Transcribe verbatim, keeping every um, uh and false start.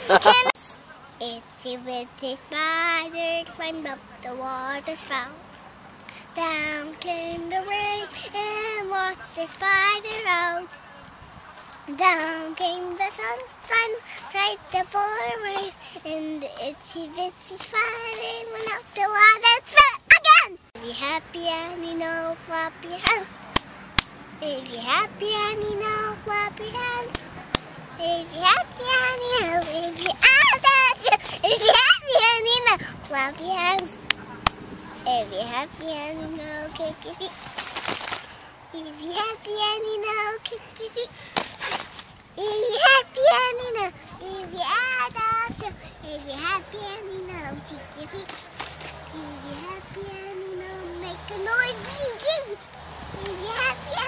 Can Itsy bitsy spider climbed up the water spout. Down came the rain and washed the spider out. Down came the sunshine, tried to pour rain, and the itsy bitsy spider went up the water spout again. If you're happy and you know, clap your hands. If you're happy and you know, clap your hands. If you're happy and you know, if you're if you're happy and you know, clap your hands. If you're happy and you know, kick your feet. If you're happy and you know, kick your feet. If you're happy and you know, if you're out of show. If you're happy and you know, kick your feet. If you're happy and you know, make a noise. If you're happy